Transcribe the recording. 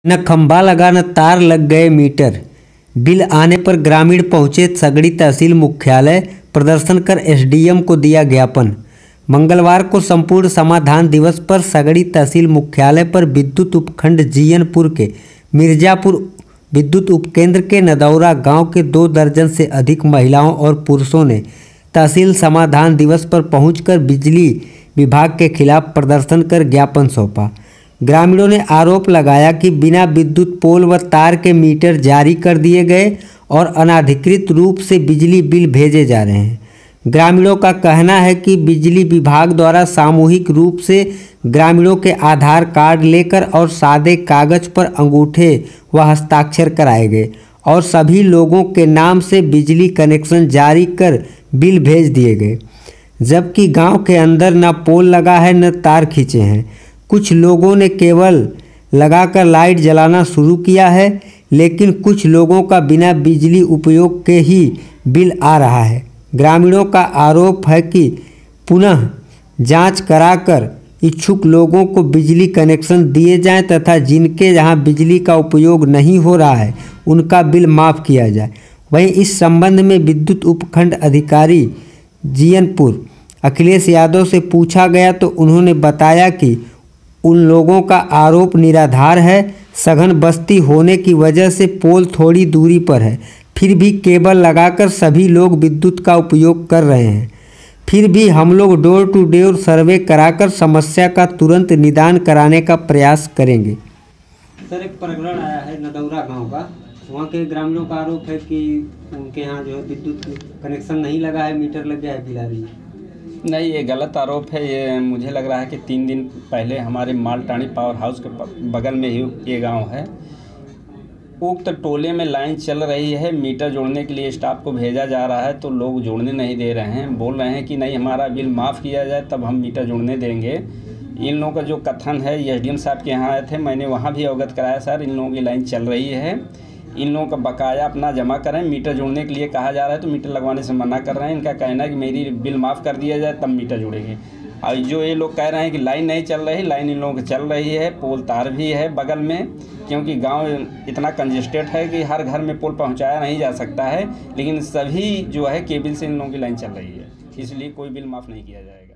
न खंभा लगा न तार लग गए मीटर। बिल आने पर ग्रामीण पहुंचे सगड़ी तहसील मुख्यालय, प्रदर्शन कर एसडीएम को दिया ज्ञापन। मंगलवार को संपूर्ण समाधान दिवस पर सगड़ी तहसील मुख्यालय पर विद्युत उपखंड जीयनपुर के मिर्जापुर विद्युत उपकेंद्र के नदौरा गांव के 2 दर्जन से अधिक महिलाओं और पुरुषों ने तहसील समाधान दिवस पर पहुंचकर बिजली विभाग के खिलाफ प्रदर्शन कर ज्ञापन सौंपा। ग्रामीणों ने आरोप लगाया कि बिना विद्युत पोल व तार के मीटर जारी कर दिए गए और अनाधिकृत रूप से बिजली बिल भेजे जा रहे हैं। ग्रामीणों का कहना है कि बिजली विभाग द्वारा सामूहिक रूप से ग्रामीणों के आधार कार्ड लेकर और सादे कागज पर अंगूठे व हस्ताक्षर कराए गए और सभी लोगों के नाम से बिजली कनेक्शन जारी कर बिल भेज दिए गए, जबकि गांव के अंदर न पोल लगा है न तार खींचे हैं। कुछ लोगों ने केबल लगाकर लाइट जलाना शुरू किया है, लेकिन कुछ लोगों का बिना बिजली उपयोग के ही बिल आ रहा है। ग्रामीणों का आरोप है कि पुनः जांच कराकर इच्छुक लोगों को बिजली कनेक्शन दिए जाएं तथा जिनके जहां बिजली का उपयोग नहीं हो रहा है उनका बिल माफ़ किया जाए। वहीं इस संबंध में विद्युत उपखंड अधिकारी जीयनपुर अखिलेश यादव से पूछा गया तो उन्होंने बताया कि उन लोगों का आरोप निराधार है। सघन बस्ती होने की वजह से पोल थोड़ी दूरी पर है, फिर भी केबल लगाकर सभी लोग विद्युत का उपयोग कर रहे हैं। फिर भी हम लोग डोर टू डोर सर्वे कराकर समस्या का तुरंत निदान कराने का प्रयास करेंगे। सर, एक प्रकरण आया है नदौरा गांव का। वहाँ के ग्रामीणों का आरोप है कि उनके यहाँ जो है विद्युत कनेक्शन नहीं लगा है, मीटर लग गया है, बिल आ रही है। नहीं, ये गलत आरोप है। ये मुझे लग रहा है कि 3 दिन पहले हमारे मालटाणी पावर हाउस के बगल में ही ये गांव है। उक्त टोले में लाइन चल रही है, मीटर जोड़ने के लिए स्टाफ को भेजा जा रहा है तो लोग जोड़ने नहीं दे रहे हैं। बोल रहे हैं कि नहीं, हमारा बिल माफ़ किया जाए तब हम मीटर जोड़ने देंगे। इन लोगों का जो कथन है, एसडीएम साहब के यहाँ आए थे, मैंने वहाँ भी अवगत कराया सर इन लोगों की लाइन चल रही है, इन लोगों का बकाया अपना जमा करें। मीटर जोड़ने के लिए कहा जा रहा है तो मीटर लगवाने से मना कर रहे हैं। इनका कहना है कि मेरी बिल माफ़ कर दिया जाए तब मीटर जुड़ेंगे। और जो ये लोग कह रहे हैं कि लाइन नहीं चल रही, लाइन इन लोगों की चल रही है। पोल तार भी है बगल में, क्योंकि गांव इतना कंजेस्टेड है कि हर घर में पोल पहुंचाया नहीं जा सकता है, लेकिन सभी जो है केबल से इन लोगों की लाइन चल रही है, इसलिए कोई बिल माफ़ नहीं किया जाएगा।